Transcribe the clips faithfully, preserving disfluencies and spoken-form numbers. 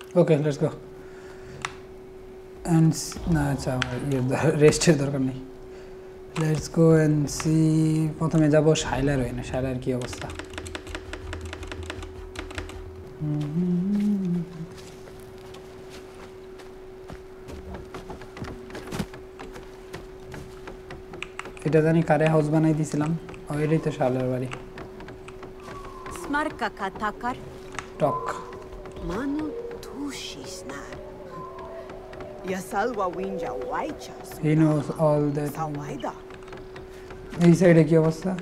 Okay, let's go. And না আচ্ছা রেস্টের দরকার নেই। Let's go and see. প্রথমে যাব শাইলার ওইনে। শাইলার কি অবস্থা? এটা জানি কারে হাউস বানাই দিছিলাম। ও এটাই তো শাইলার বাড়ি। Smarka katakar. Talk. Manu tushisnar. Yasalwa winja waichas. He knows all that. Sawaida. এই সাইডে কি অবস্থা?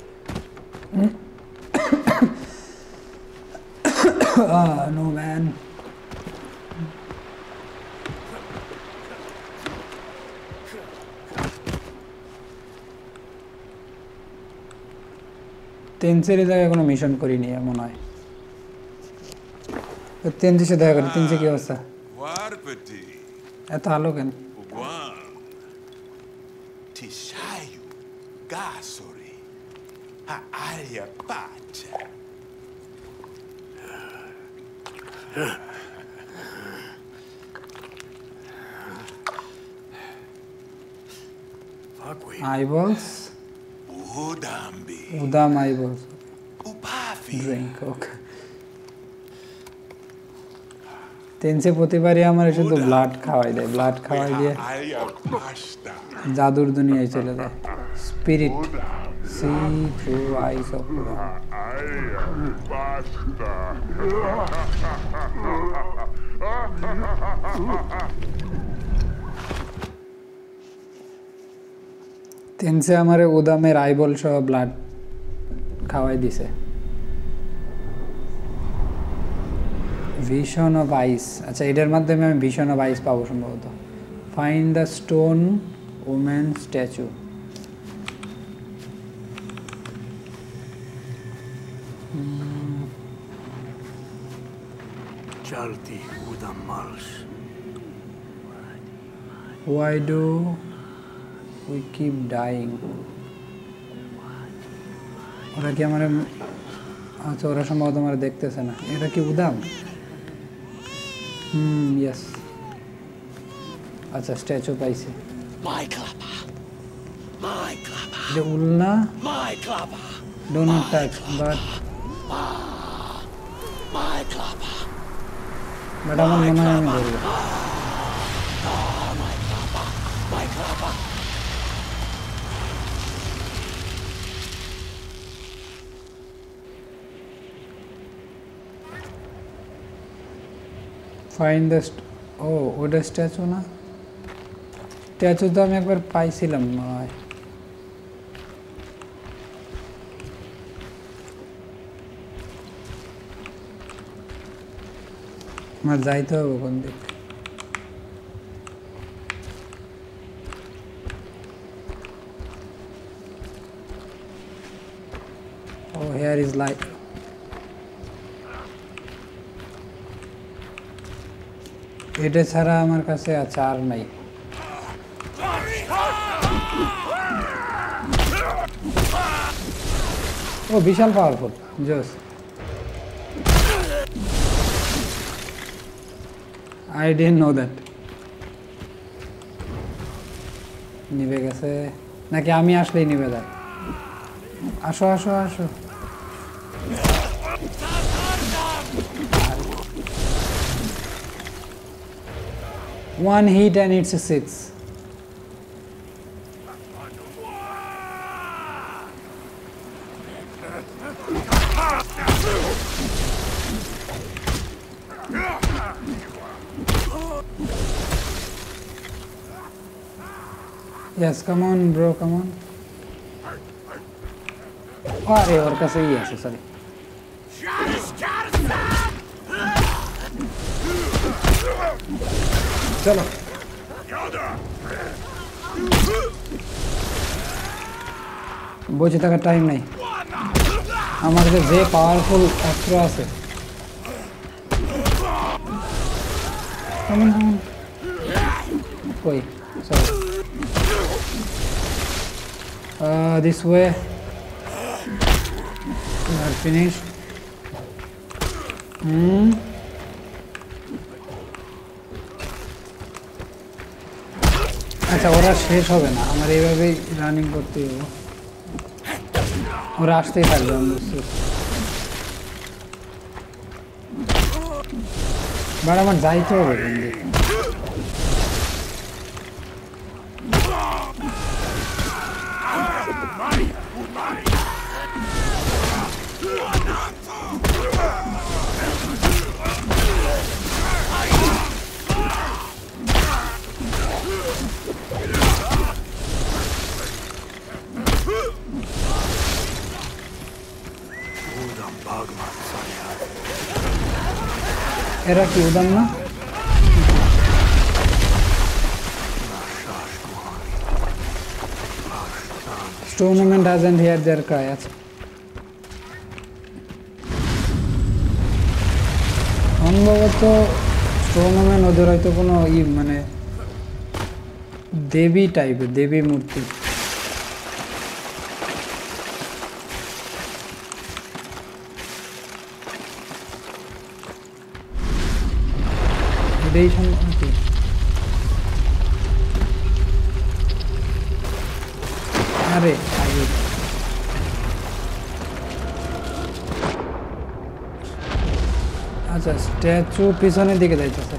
Ah, no man. তেনসের জায়গায় কোনো মিশন করিনি এমন হয়। তেনসের সাথে দেখা করি। তেনসে কি অবস্থা? এত আলো কেন? Tishayu gasori ha alia pacha. Eyeballs. Udambi. Udam eyeballs. Upafi. Drink, okay. তেনসে প্রতিবারই আমার শুধু ব্লাড খাওয়াই দেয়। ব্লাড খাওয়াই দিয়ে জাদুর দুনিয়ায় চলে যায়। Spirit see through eyes of তেনসে আমারে উদামের আইবল সহ ব্লাড খাওয়াই দিছে। Vision of eyes. আচ্ছা এটার মাধ্যমে আমি ভিশন অফ আইস পাবো সম্ভবত। Find the stone woman statue. Chalti udam mars. Why do we keep dying? ওরা কি আমার আচ্ছা ওরা সম্ভবত আমার দেখতেছে না। এটা কি উদাম? Hmm yes. আচ্ছা স্ট্যাচু পাইছি। My clapper. My clapper. এটা উলনা। My clapper. Do not touch, but My clapper. but আমার মনে হয় আমি ধরবো। My clapper. My clapper. Find the ও ওটা স্ট্যাচু না? স্ট্যাচু তো আমি একবার পাইছিলাম মনে হয়। আমার যাইতে হবে কোন দিক? Oh here is light. এটা ছাড়া আমার কাছে আচার নাই। ও বিশাল পাওয়ারফুল। জোস। I didn't know that. নিভে গেছে নাকি আমি আসলেই নিভে যায়? আসো আসো আসো। One hit and it's a six. Yes, come on, bro, come on. আরে ওর কাছেই আছে, সরি। চলো বসে থাকার টাইম নাই। আমার কাছে যে পাওয়ারফুল অস্ত্র আছে। কই sorry Uh, this way. We are finished. Hmm. আচ্ছা ওরা শেষ হবে না, আমার এইভাবেই রানিং করতেই হবে, ওরা আসতেই থাকবে। আমি বুঝছি, বাট আমার যাইতে হবে কিন্তু। এরা কি উদাম না? Tournament doesn't hear their cry. আচ্ছা সম্ভবত টুর্নামেন্ট ওদের হয়তো কোনো ই মানে দেবী টাইপের, দেবী মূর্তি। এটাই সম্ভবত। আরে আচ্ছা স্ট্যাচু পিছনের দিকে যাইতেছে।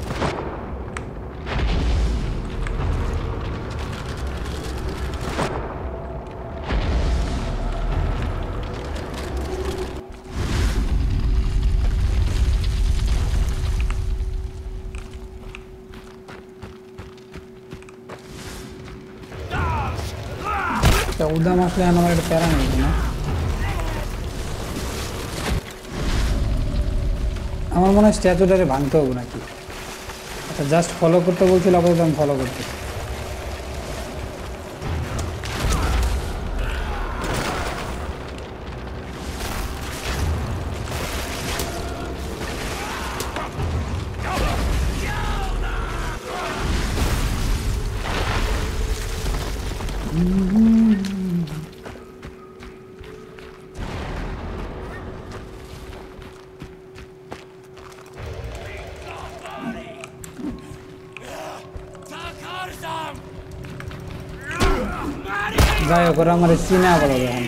উদাম আসলে আমার একটা প্যারা নেই না, আমার মনে হয় স্ট্যাচুটারে ভাঙতে হবে নাকি। আচ্ছা জাস্ট ফলো করতে বলছিল, আপাতত আমি ফলো করতে। যাই হোক ওরা আমার চিনা বলো যখন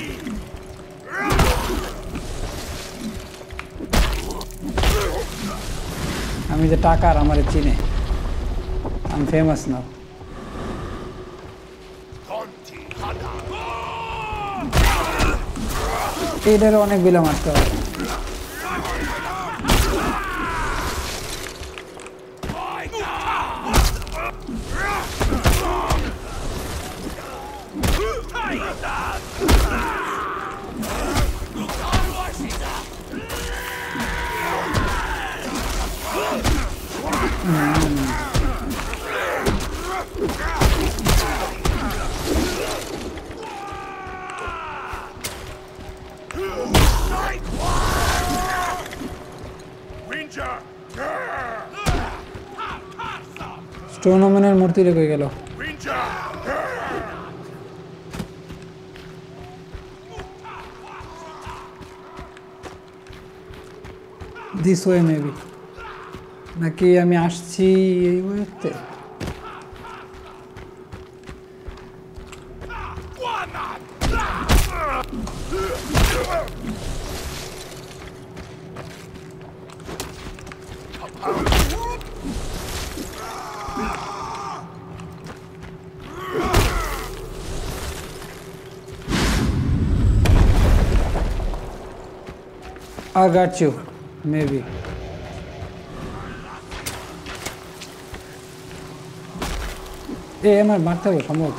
আমি যে টাকার আমার চিনে, আমি ফেমাস না। এইটারও অনেক বিলা মারতে হবে। টুর্নামেন্টের মূর্তি রেখে গেল। দিস ওয়ে মেবি, নাকি আমি আসছি এই ওয়েতে? I got you, maybe. এ আমার মারতে হবে সম্ভবত।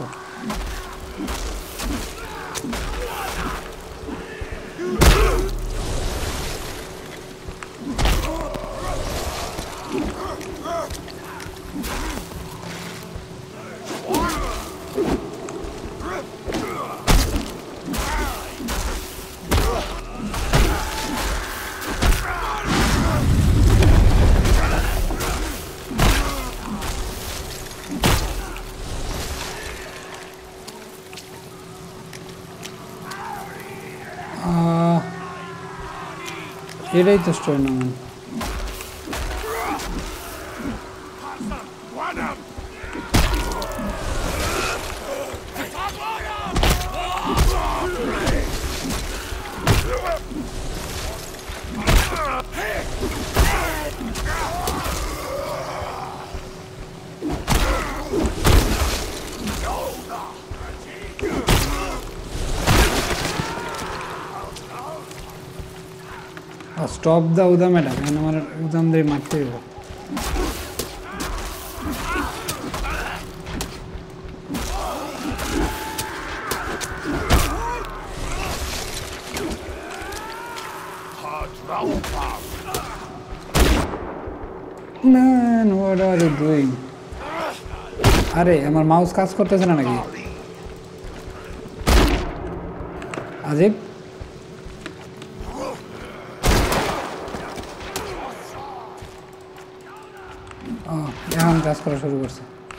এটাই তো tournament. Stop the Udam attack. I know Udam they might fail. Man, what are you doing? Arey, আমার মাউস কাজ করতেছে না নাকি? আজিব Oh, এখন কাজ করা শুরু করছে।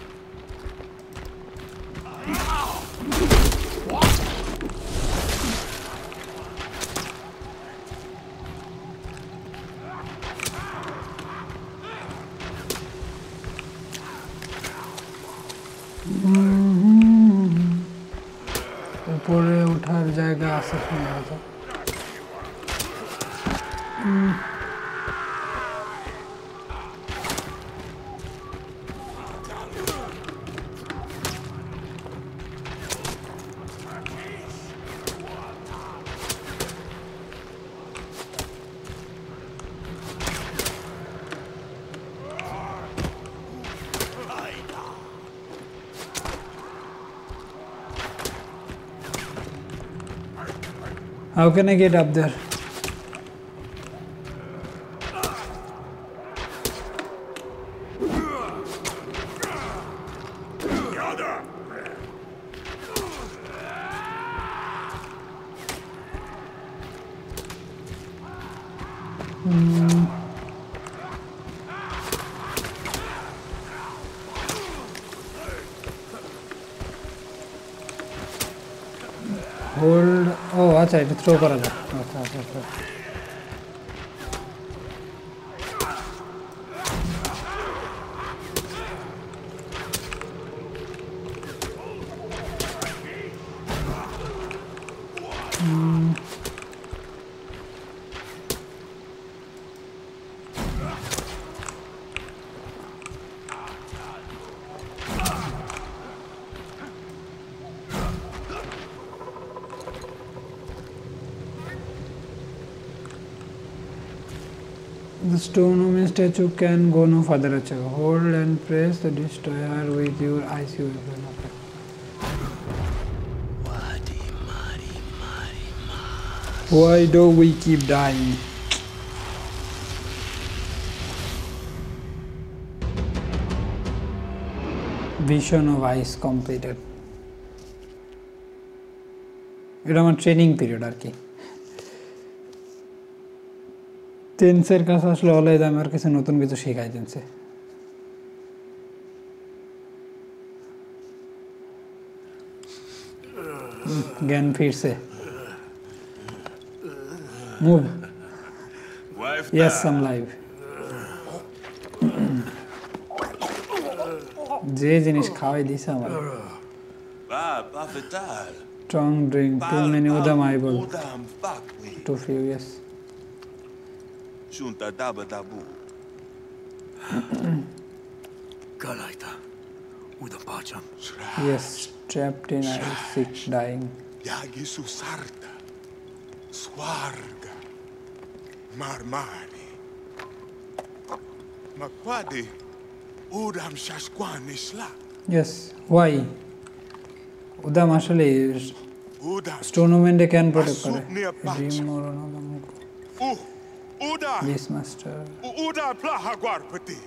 উপরে ওঠার জায়গা আছে সম্ভবত। How can I get up there? Hmm. Hold. Oh, acha, it throw kara jay. Acha, acha, acha. Hmm. The stone woman statue can go no further. Acha. Hold and press the destroyer with your I C weapon. Okay. Why do we keep dying? Vision of ice completed. এটা আমার training period আর কি। টেন্সের কাছে আসলে always আমার কাছে নতুন কিছু শেখাই দিচ্ছে। জ্ঞান ফিরছে। মুভ। Yes, I'm live. যে জিনিস খাওয়াই দিছে আমার। Strong drink, too many udam eyeball. Too few, yes. Junta daba dabu. Galaita. Udam pacham. Yes, trapped in ice, sick, dying. Yagi susarta. Swarga. Marmani. Makwadi. Udam shashkwani sla. Yes, why? Udam আসলে stone woman can protect করে. Dream or another. Uh, Uda. Yes, master. Uda plaha guarpati.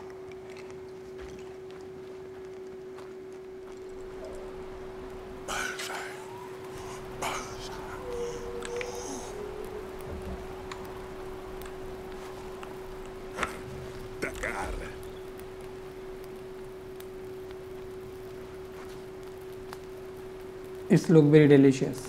It's look very delicious.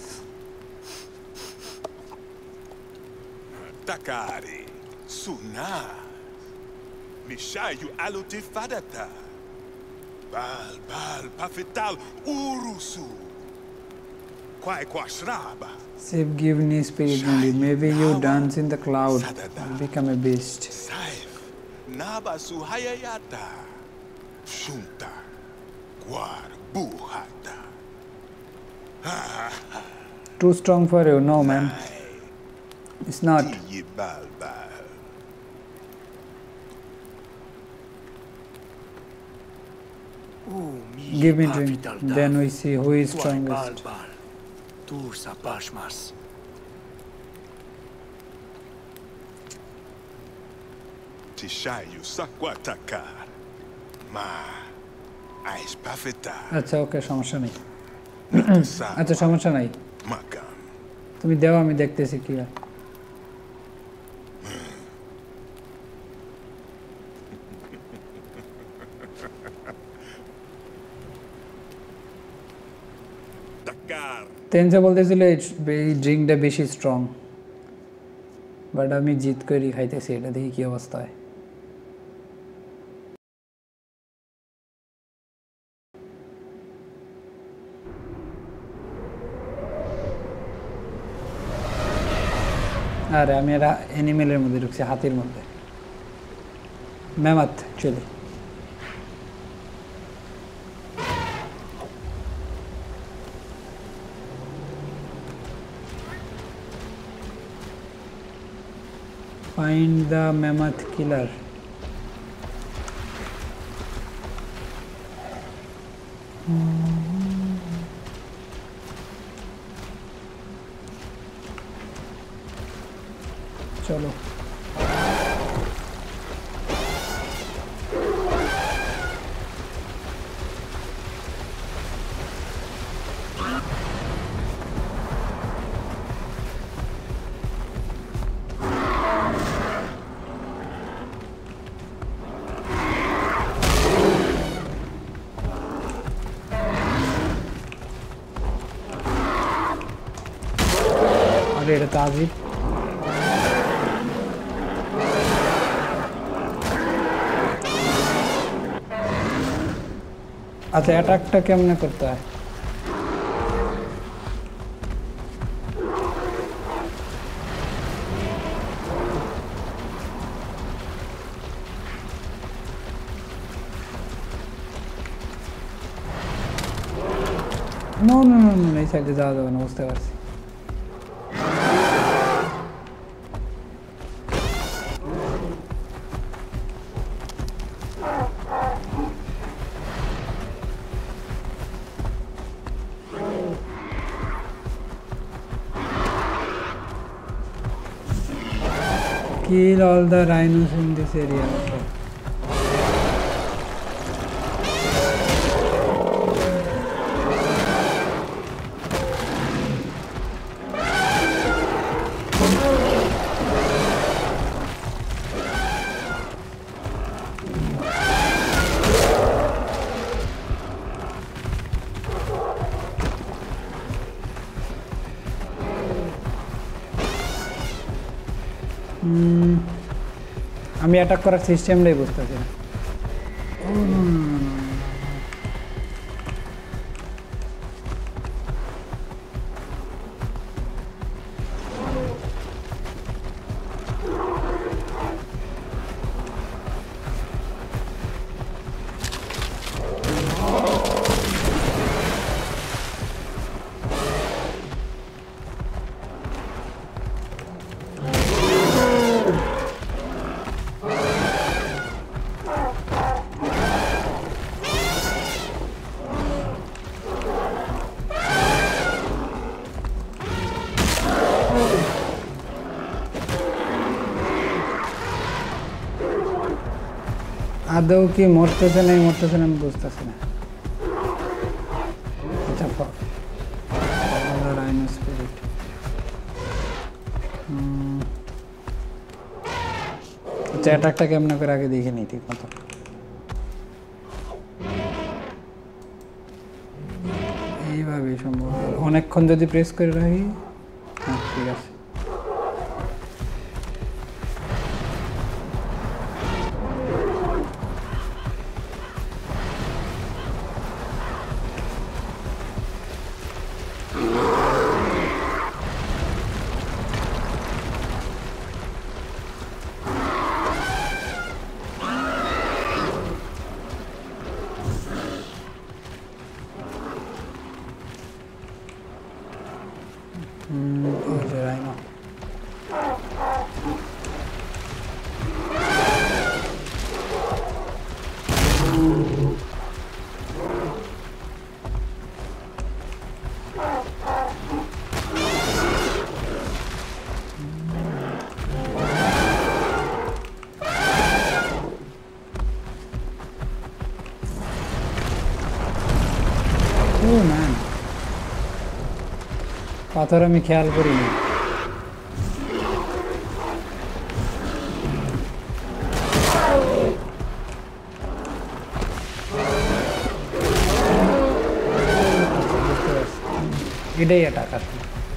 Takari, Suna, Mishayu aluti fadata. Bal, bal, pafital, urusu. Quai quasraba. Save give me spirit only. Maybe you dance in the cloud. Become a beast. Saif. Naba suhayayata. Shunta. Guar buhata. Too strong for you. No, man. It's not. Tiyi bal bal. U mi Give me drink. pavital da. Then we see who is Quai strongest. bal bal. Tu sapashmas. Tishayu sakwatakar. Ma. Ais pafita. আচ্ছা ওকে সমস্যা নেই। Sa. আচ্ছা সমস্যা নাই। Makam. তুমি দাও আমি দেখতেছি কি হয়। Dakar. তেনসে বলতেছিল এই এই ড্রিঙ্কটা বেশি স্ট্রং, বাট আমি জিত করি খাইতেছি, এটা দেখি কি অবস্থা হয়। আরে আমি এরা অ্যানিমেলের মধ্যে ঢুকছি, হাতির মধ্যে। ম্যামাথ চলে find the mammoth killer. চলো আরে এটা তো আজিব। আচ্ছা অ্যাটাকটা কেমনে করতে হয়? নো নো নো নো এই সাইডে যাওয়া যাবে না, বুঝতে পারছি। Kill all the rhinos in this area. Okay. আমি অ্যাটাক করার সিস্টেমটাই বুঝতেছি না। আদৌ কি মরতেছে না মরতেছে না আমি বুঝতেছি না। আচ্ছা রাইনো স্পিরিট আচ্ছা অ্যাটাকটা কেমন করে আগে দেখে নিই ঠিক মতো। এইভাবে সম্ভব অনেকক্ষণ যদি প্রেস করে রাখি। হ্যাঁ ঠিক আছে। Oh man, পাথর আমি খেয়াল করিনি। এটাই অ্যাটাক আছে।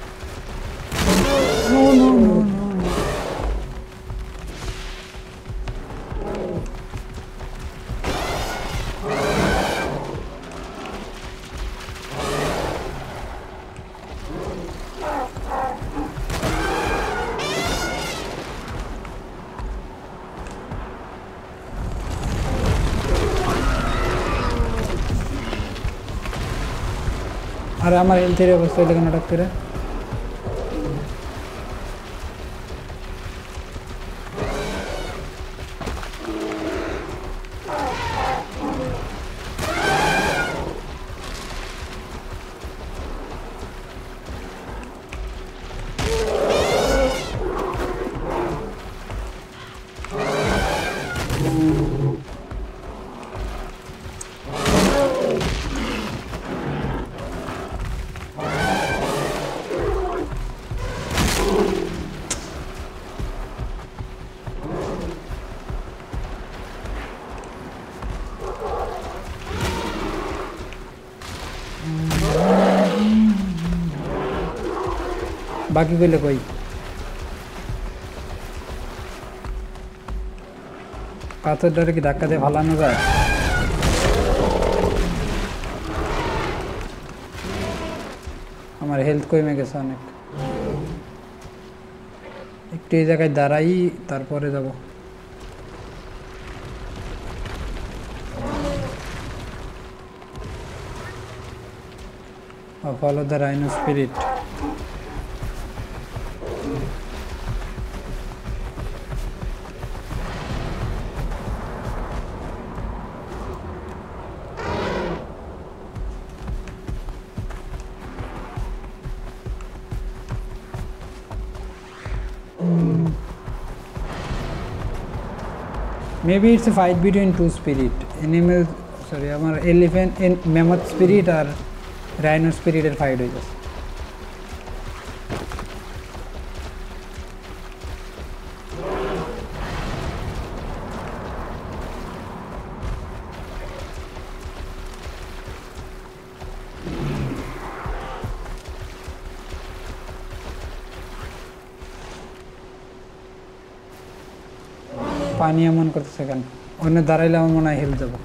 No, no, no, no, no. আরে আমার হেলথের অবস্থা এটা কেন হঠাৎ করে? বাকি গুলো কই? পাথরটারে কি ধাক্কা দিয়ে ফালানো যায়? আমার হেলথ কমে গেছে অনেক। একটু এই জায়গায় দাঁড়াই, তারপরে যাব। Follow the rhino spirit. Maybe it's a fight between two spirit. Animal, sorry, আমার elephant and mammoth spirit R rhino spirit এর fight হয়ে যাচ্ছে। পানি এমন করতেছে কেন? অন্য দাঁড়াইলে আমার মনে হয় হেল যাব।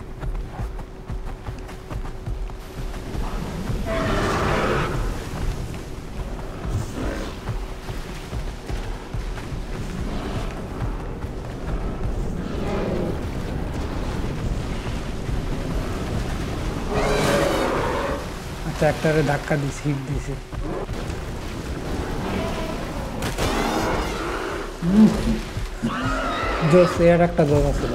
আচ্ছা, একটারে ধাক্কা দিছি, হিট দিছি। জোস, এর একটা জোস ছিল।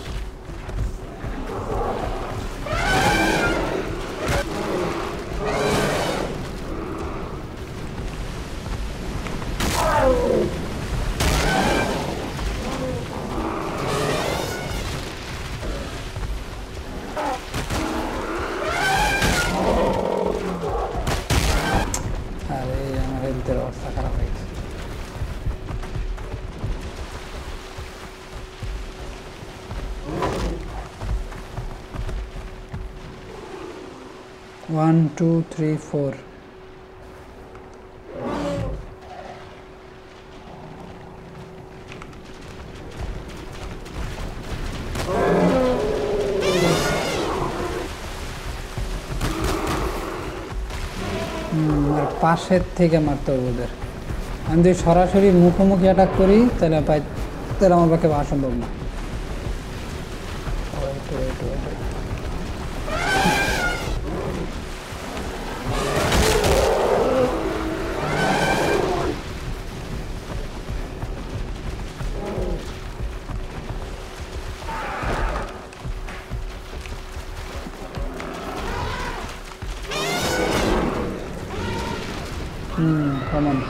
আরে আমার হেলথের অবস্থা খারাপ হয়ে গেছে। One, two, three, four. পাশের থেকে মারতে হবে ওদের। আমি যদি সরাসরি মুখোমুখি অ্যাটাক করি তাহলে পাই, তাহলে আমার পক্ষে পাওয়া সম্ভব না। Come on.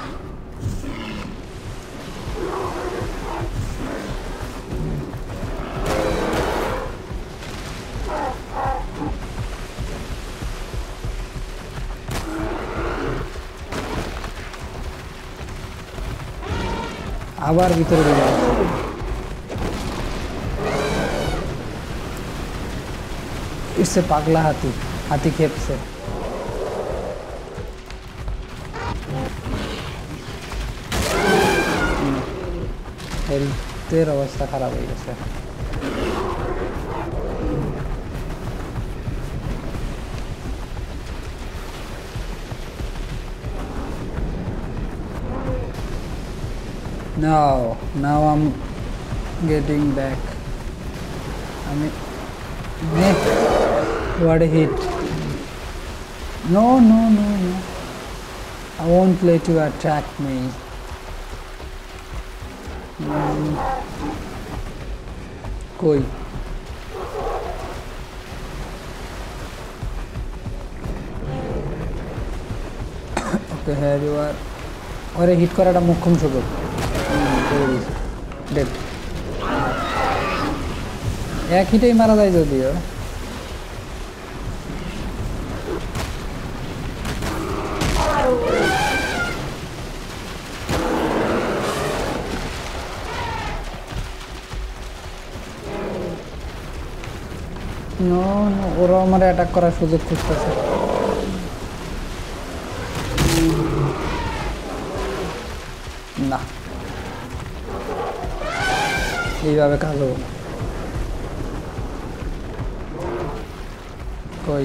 আবার ভিতরে ঢুকে গেছে। इससे पागला हाथी हाथी खेप से हेल्थের অবস্থা খারাপ হয়ে গেছে। Now, now I'm getting back. I mean, what a hit! No, no, no, no. I won't let you attack me. Mm. Koi. Okay, here you are. और हिट कराटा मुख्यम सुযোগ डेड एक हिटेই মারা যায় যদিও নো নো ওরা আমারে অ্যাটাক করার সুযোগ খুঁজতেছে না এইভাবে কাজ হবে না কই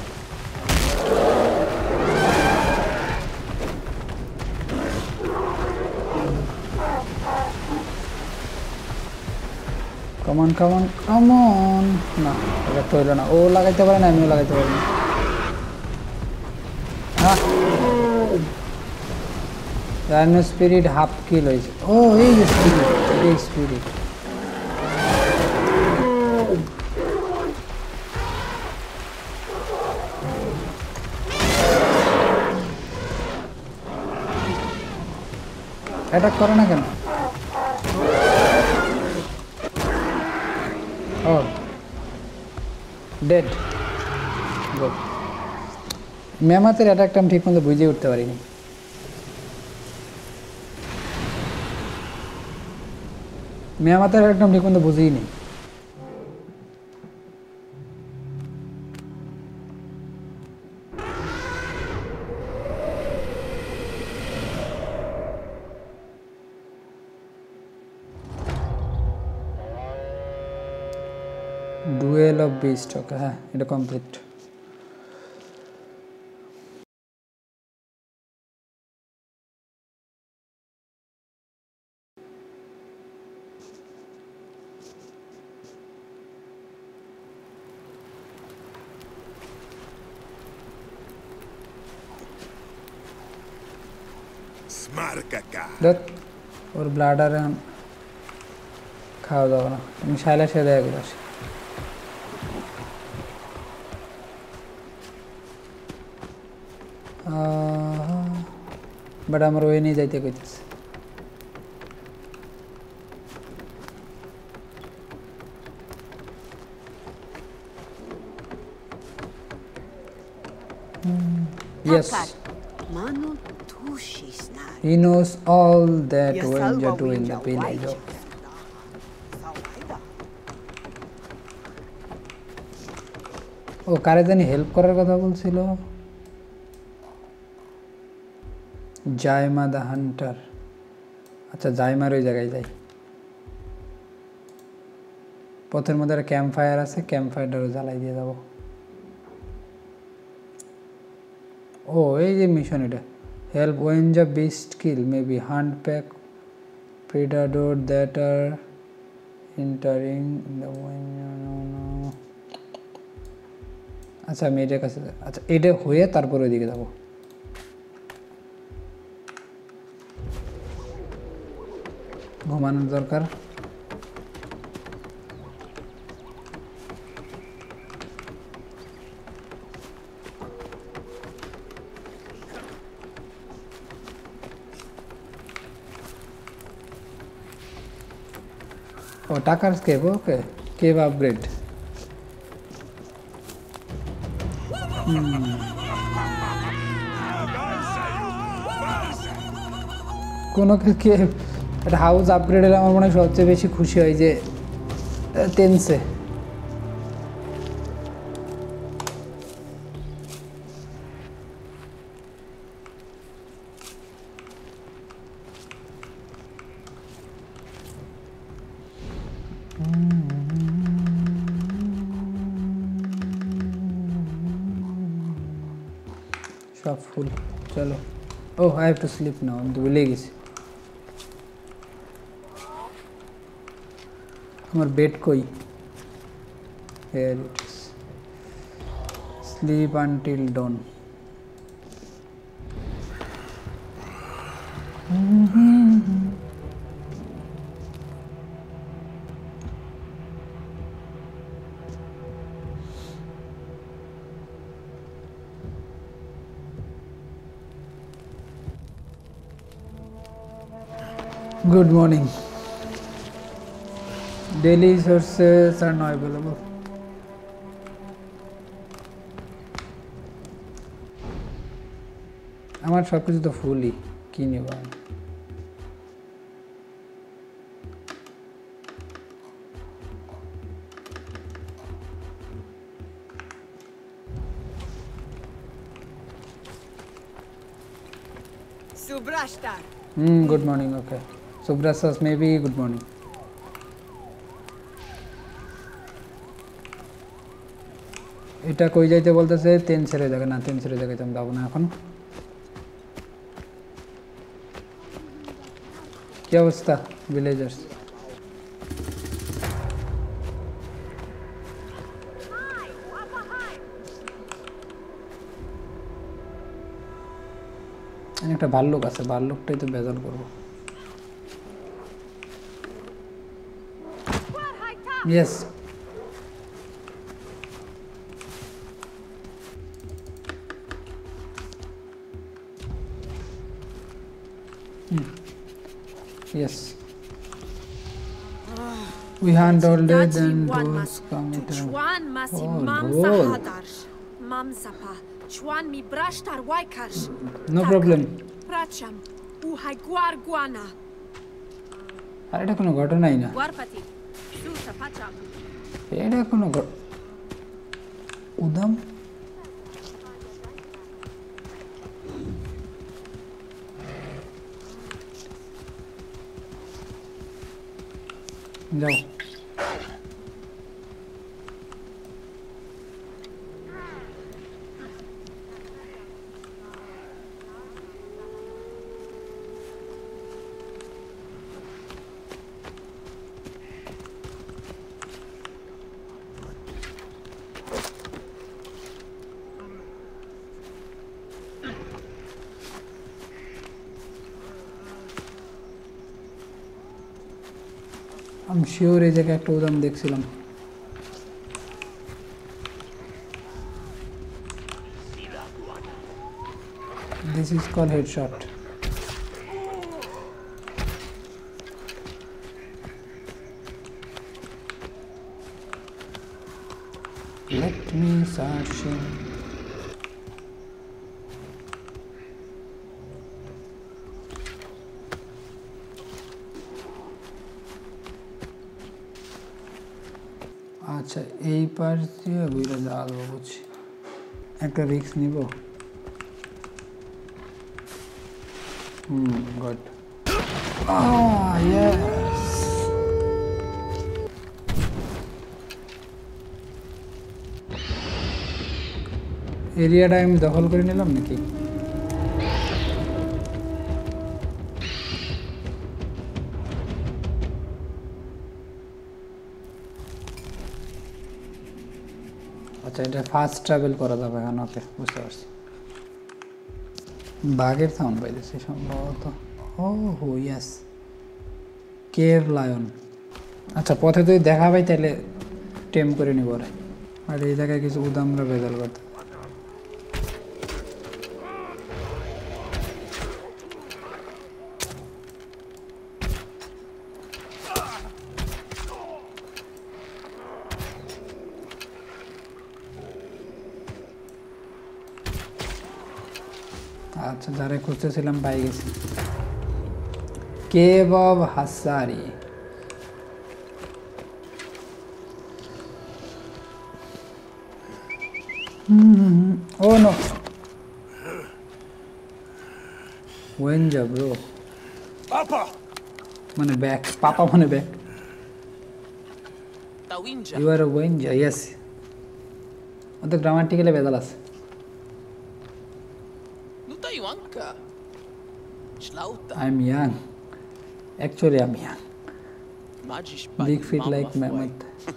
কমন কমন কমন না এটা তো হইল না ও লাগাইতে পারে না আমিও লাগাইতে পারি না হ্যাঁ রাইনো স্পিরিট হাফ কিল হয়েছে ও এই যে স্পিরিট এই স্পিরিট অ্যাটাক করে না কেন ও ডেড গুড মেমাতের অ্যাটাকটা আমি ঠিক মতো বুঝে উঠতে পারিনি মেমাতের অ্যাটাকটা আমি ঠিক মতো বুঝেই নি ডুয়েল অফ বিস্ট ওকে হ্যাঁ এটা কমপ্লিট Smarkaka. দেখ ওর ব্লাডার খাওয়া দাওয়া না আমি শাইলা সে দেয়া করে আসি বাট আমার ওই নিয়ে যাইতে কইতেছে yes Manu tushisnar. he knows all that Wenja do in the village of ও কারে জানি হেল্প করার কথা বলছিল জাইমা দা হান্টার আচ্ছা জাইমার ওই জায়গায় যাই পথের মধ্যে একটা ক্যাম্প ফায়ার আছে ক্যাম্প ফায়ারটারও জ্বালাই দিয়ে যাব ও এই যে মিশন এটা help Wenja beast kill maybe hunt pack predator that are entering the Wenja আচ্ছা আমি এটার কাছে আচ্ছা এটা হয়ে তারপর ওইদিকে যাবো ঘুমানোর দরকার Tucker's cave, okay. Cave upgrade. কোনো কে একটা হাউস আপগ্রেড হলে আমার মনে হয় সবচেয়ে বেশি খুশি হয় যে টেন্সে সব ফুল চলো oh I have to sleep now আমি তো ভুলে গেছি আমার বেড কই here it is sleep until dawn good morning daily sources are not available আমার সব কিছু তো ফুলই কি নেব Subrashtar. Hmm, good morning, okay. Subrasas, maybe good morning. এটা কই যাইতে বলতেছে তিন ছেড়ে জায়গা না তিন ছেড়ে জায়গায় তুমি যাবো না এখন কি অবস্থা ভিলেজার্স একটা ভাল্লুক আছে ভাল্লুকটাই তো বেজাল করবো yes yes we handled it and those come it Chwan masi Oh, mamsa Lord. hadarsh. Mamsapa. Chwan mi brashtar waikarsh. no problem Pracham. U hai guar guana. আর এটা কোনো ঘটনাই না Guarpati. Susa pacham. এটা কোনো ঘ- উদাম যাও আমি শিওর এই জায়গায় একটা উদাম দেখছিলাম this is call headshot let me search him আচ্ছা এই পাশ দিয়ে ঘুরে যাওয়া যাবো বুঝছি একটা রিস্ক নিব হুম গুড আহ ইয়েস এরিয়াটা আমি দখল করে নিলাম নাকি আচ্ছা এটা ফাস্ট ট্রাভেল করা যাবে এখন ওকে বুঝতে পারছি বাঘের সাউন্ড পাইতেছি সম্ভবত ও হো ইয়াস কেভ লায়ন আচ্ছা পথে যদি দেখা পাই তাহলে টেম করে নিব রে আর এই জায়গায় কিছু উদামরা বেজাল করতে আচ্ছা যারে খুঁজতেছিলাম পাই গেছি কেভ অফ হাসারি oh no Wenja bro Papa! মানে ব্যাক পাপা মানে back Tawinja. You are a Wenja yes ওদের গ্রামাটিক্যালি ভেজাল আছে Nuta Iwanka. Schlauta. I am young actually I am young Magisch big fit like মেহমদ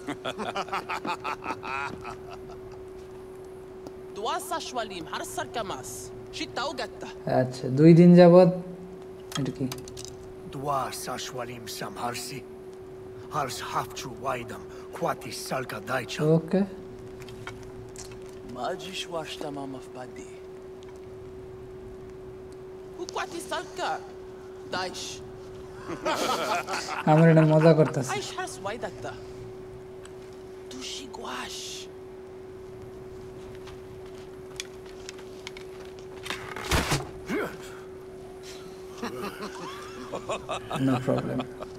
Duasa Shwalim, Harsar Kamas. Shita Ugatta. আচ্ছা দুই দিন যাবত এটা কি Dua sashwalim samharsi. Hars hafchu waidam. Quati salka daicha. ওকে Magisch washta mama fbadi. Ukwati salka. Daish. আমরা এটা মজা করতেছি Aish hars waidakta. Tushi gwash. No problem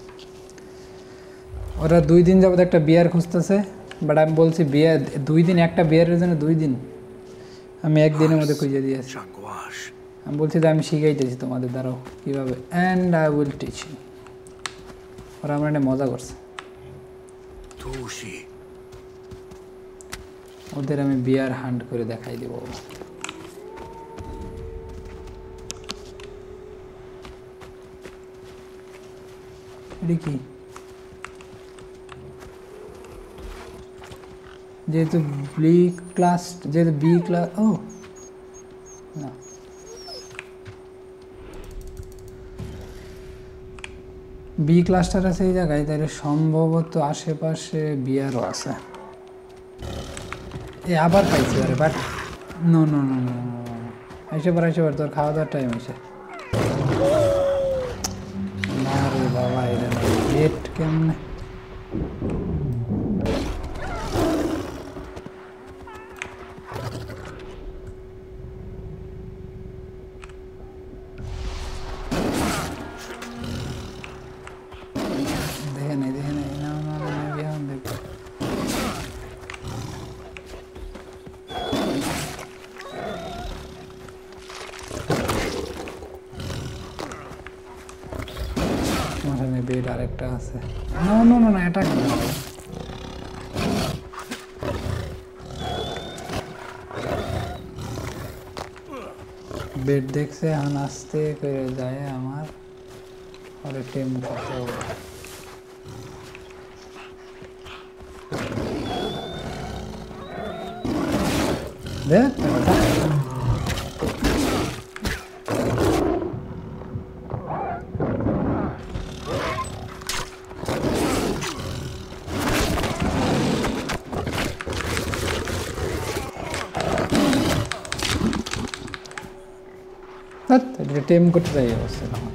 ওরা দুই দিন যাবত একটা বিয়ার খুঁজতেছে বাট আমি বলছি বিয়ার দুই দিন একটা বিয়ারের জন্য দুই দিন আমি একদিনের মধ্যে খুঁজে দিয়েছি Changwash. আমি বলছি যে আমি শিখাইতেছি তোমাদের দ্বারাও কীভাবে and I will teach you ওরা আমরা এটা মজা করছে Tushi. ওদের আমি বিয়ার হান্ট করে দেখাই দেবো এটা কি যেহেতু বি ক্লাস যেহেতু বি ক্লাস ও না বি ক্লাস্টার আছে এই জায়গায় তাহলে সম্ভবত আশেপাশে বিয়ারও আছে এ আবার পাইছি আরে but no no no no আইসে পর আইসে পর তোর খাওয়া দাওয়ার টাইম হয়েছে না রে বাবা এটা গেট কেমনে দেখে নেই দেখে নেই না না না এখন দেখ মাঝখানে বেড আরেকটা আছে না না না না এটা কেন বেড দেখছে এখন আস্তে করে যায় আমার আর টেম করতে হবে দেখ টেম করতে যাই অবস্থা আমার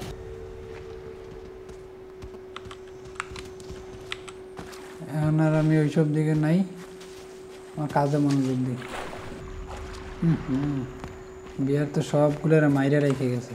এখন আর আমি ওইসব দিকে নাই আমার কাজে মনোযোগ দিই হুম হুম বিয়ার তো সবগুলো মাইরে রেখে গেছে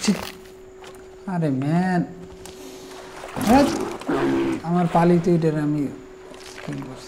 আরে ম্যান, আমার পালিতে এটার আমি কি করছি।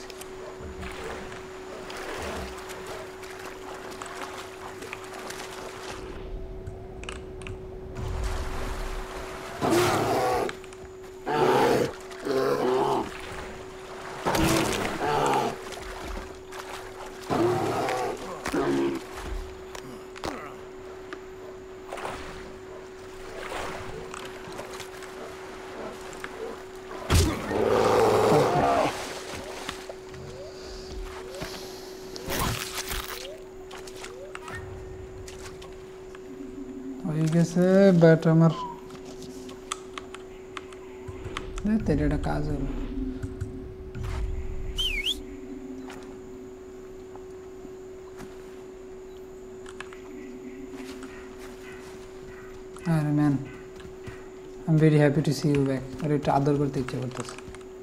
হয়ে গেছে, বাট আমার এটা কাজ হলো। আরে man, I am very happy to see you back. আর এটা আদর করতে ইচ্ছে করতেছে।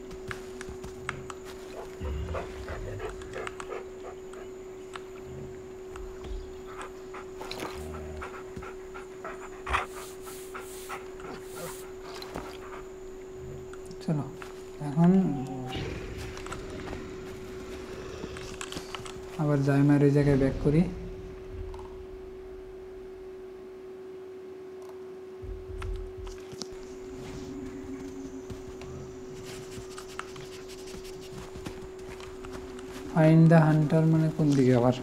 চলো এখন আবার জাইমার ওই জায়গায় ব্যাক করি। ফাইন্ড দ্য হান্টার মানে কোন দিকে আবার?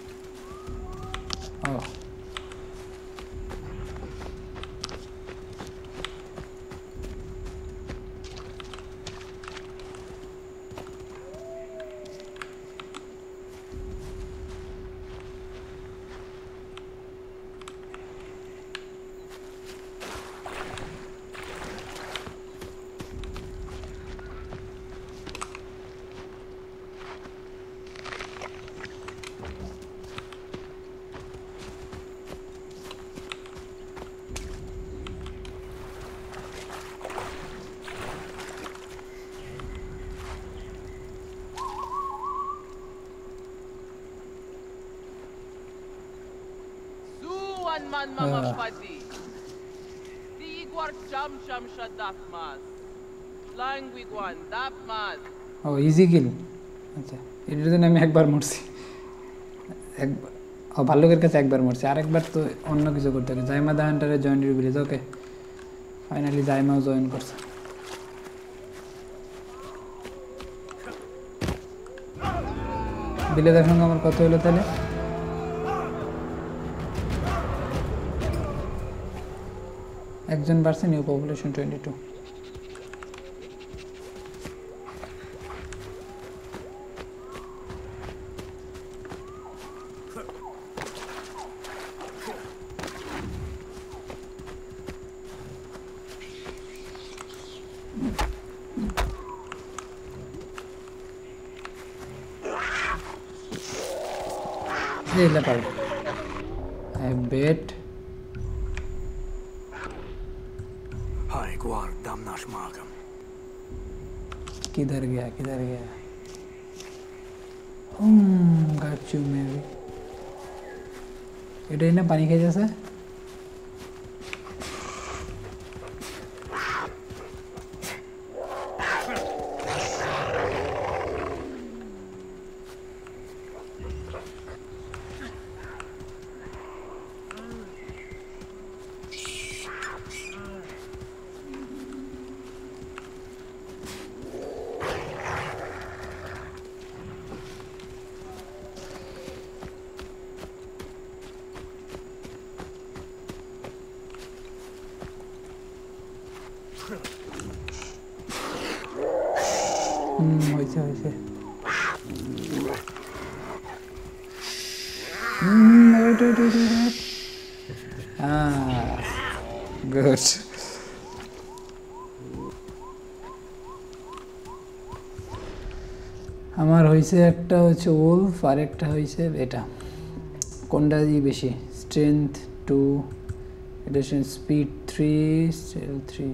ও Suan man mama shpadi. Di igwar cham cham shadat mas. Flying wigwan dap mas. ও ইজি কিল। আচ্ছা, এটার জন্য আমি একবার মরছি। একবার ও ভাল্লুকের কাছে একবার মরছি, আরেকবার তো অন্য কিছু করতে হবে। জাইমা দা হান্টারে জয়েন ভিলেজ। ওকে, ফাইনালি জাইমাও জয়েন করছে। ভিলেজের সঙ্গে আমার কত হলো তাহলে? একজন বাড়ছে, নিউ পপুলেশন টোয়েন্টি টু। ये ले पाल I bet Hai guardam nash magam. किधर गया किधर गया हम्म got you maybe এটা না পানি খেয়ে যাচ্ছে হুম হয়েছে হয়েছে hmm wait wait wait wait ah good আমার হয়েছে একটা হচ্ছে ওলফ আর একটা হয়েছে এটা কোনটা দিয়ে বেশি strength two addition speed three stealth three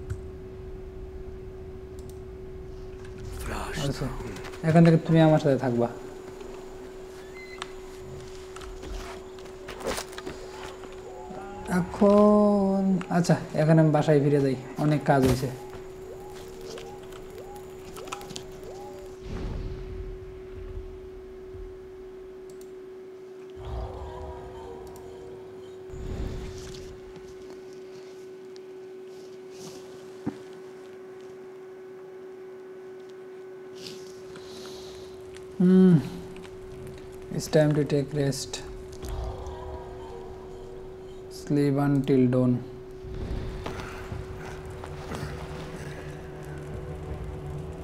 আচ্ছা এখন থেকে তুমি আমার সাথে থাকবা এখন আচ্ছা এখন আমি বাসায় ফিরে যাই, অনেক কাজ হয়েছে। Hmm. It's time to take rest. Sleep until dawn.